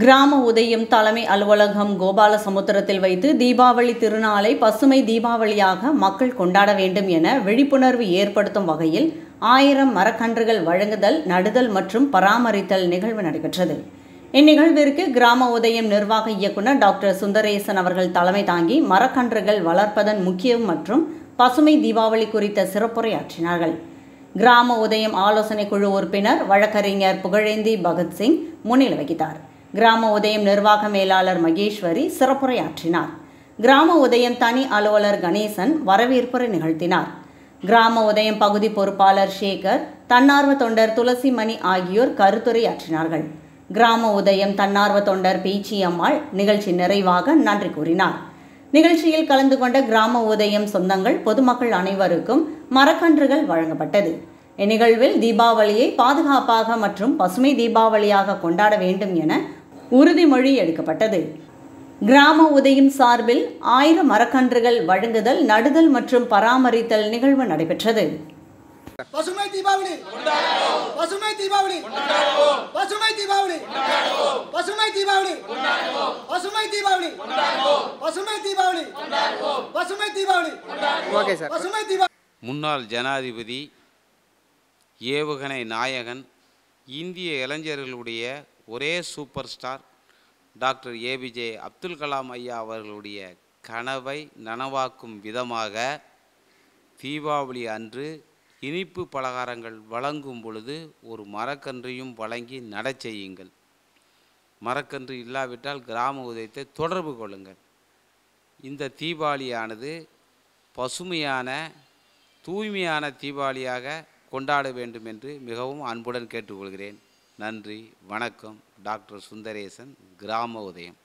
கிராம உதயம் தலைமை அலுவலகம் கோபாலசமுத்திரத்தில் வைத்து தீபாவளி திருநாளை பசுமை தீபாவளியாக மக்கள் கொண்டாட வேண்டும் என விழிப்புணர்வு ஏற்படுத்தும் வகையில் 1000 மரக்கன்றுகள் வழங்குதல், நடுதல் மற்றும் பராமரித்தல் நிகழ்வு நடைபெற்றது. இந்நிகழ்விற்கு கிராம உதயம் நிர்வாக இயக்குநர் டாக்டர் சுந்தரேசன் அவர்கள் தலைமை தாங்கி மரக்கன்றுகள் வளர்ப்பதன் முக்கியம் மற்றும் பசுமை தீபாவளி குறித்த சிறப்புரையாற்றினார்கள். கிராம உதயம் ஆலோசனை குழு உறுப்பினர் வழக்கறிஞர் புகழேந்தி பகத்சிங் முன்னிலை வகித்தார். கிராம உதயம் நிர்வாக மேலாளர் மகேஸ்வரி சிறப்புரையாற்றினார். கிராம உதயம் தனி அலுவலர் கணேசன் வரவேற்புரை நிகழ்த்தினார். கிராம உதயம் பகுதி பொறுப்பாளர் சேகர், தன்னார்வ தொண்டர் துளசிமணி ஆகியோர் கருத்துரையாற்றினார்கள். கிராம உதயம் தன்னார்வ தொண்டர் பேச்சி அம்மாள் நிகழ்ச்சி நிறைவாக நன்றி கூறினார். நிகழ்ச்சியில் கலந்து கொண்ட கிராம உதயம் சொந்தங்கள், பொதுமக்கள் அனைவருக்கும் மரக்கன்றுகள் வழங்கப்பட்டது. இந்நிகழ்வில் தீபாவளியை பாதுகாப்பாக மற்றும் பசுமை தீபாவளியாக கொண்டாட வேண்டும் என உறுதிமொழி எடுக்கப்பட்டது. கிராம உதயம் சார்பில் 1000 மரக்கன்றுகள் வழங்குதல், நடுதல் மற்றும் பராமரித்தல் நிகழ்வு நடைபெற்றது. பசுமை தீபாவளி, பசுமை தீபாவளி, பசுமை தீபாவளி, பசுமை தீபாவளி, பசுமை தீபாவளி, பசுமை தீபாவளி, பசுமை தீபாவளி. Okay sir. பசுமை தீபாவளி. முன்னாள் ஜனாதிபதி, ஏவுகணை நாயகன், இந்திய இளைஞர்களுடைய ஒரே super star doctor APJ Abdul Kalam ஐயா அவர்களுடைய கனவை நனவாக்கும் விதமாக தீபாவளி அன்று இனிப்பு பலகாரங்கள் வழங்கும் பொழுது ஒரு மரக்கன்றையும் வழங்கி நடச் செய்யுங்கள். மரக்கன்று இல்லாவிட்டால் கிராம உதயத்தை தொடர்பு கொள்ளுங்கள். இந்த தீபாவளியானது பசுமையான தூய்மையான தீபாவளியாக கொண்டாட வேண்டும் என்று மிகவும் அன்புடன் கேட்டுக்கொள்கிறேன். நன்றி, வணக்கம். டாக்டர் சுந்தரேசன், கிராம உதயம்.